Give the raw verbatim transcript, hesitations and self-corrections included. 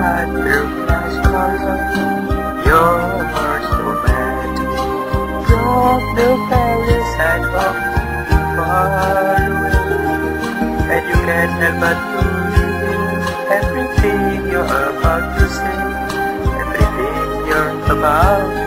butterflies color. You're so bad. From the very side of far away, and you can't help but to reveal everything you're about to say, everything you're about